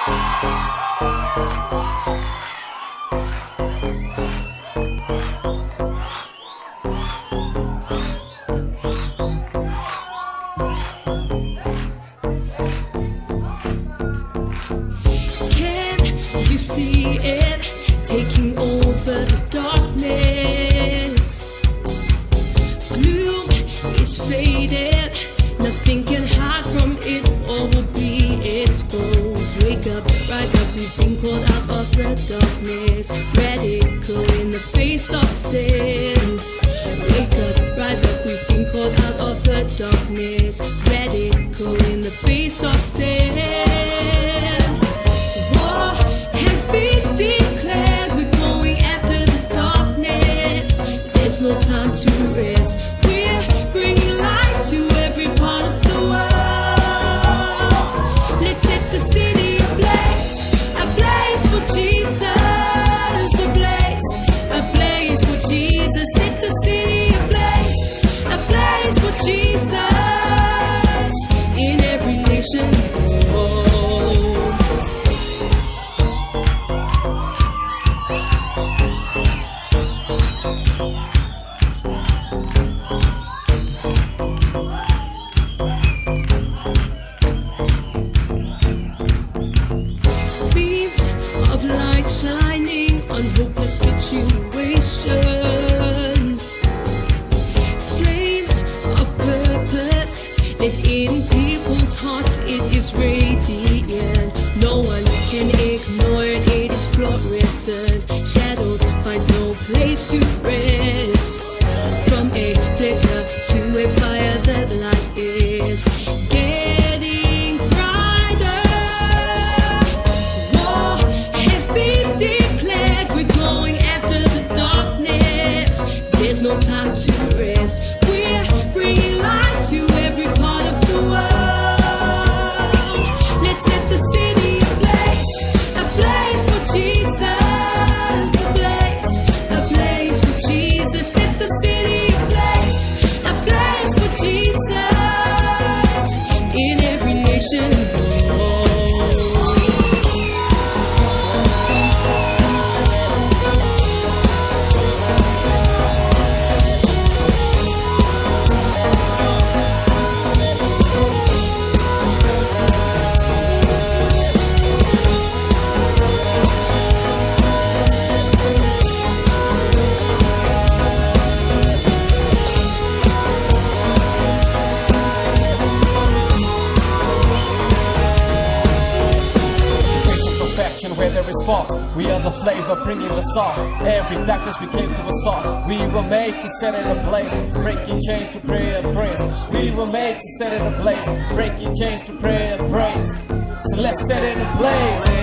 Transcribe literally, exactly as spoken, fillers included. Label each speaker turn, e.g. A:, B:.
A: See it taking over the darkness. Gloom is faded, nothing can hide from it or will be exposed. Wake up, rise up, we've been called out of the darkness. Radical in the face of sin. Wake up, rise up, we've been called out of the darkness. Radical in the face of sin. No time to rest. We're bringing light to every part of the world. Let's set the city ablaze, ablaze for Jesus, ablaze, ablaze for Jesus. Set the city ablaze, ablaze for Jesus in every nation. Oh. Shining on hopeless situations, flames of purpose lit in people's hearts. It is radiant, no one can ignore it. It is fluorescent. Shadows find no place to rest. From a flicker to a fire, the light is getting brighter. War has been declared. We're going after the darkness. There's no time to rest. We're bringing light to every part of the world. Let's set the city ablaze, ablaze for Jesus, ablaze, ablaze for Jesus. Set the city ablaze, ablaze for Jesus in every nation.
B: Where there is fault, we are the flavor bringing the salt. Every darkness we came to assault. We were made to set it ablaze, breaking chains to prayer and praise. We were made to set it ablaze, breaking chains to prayer and praise. So let's set it ablaze.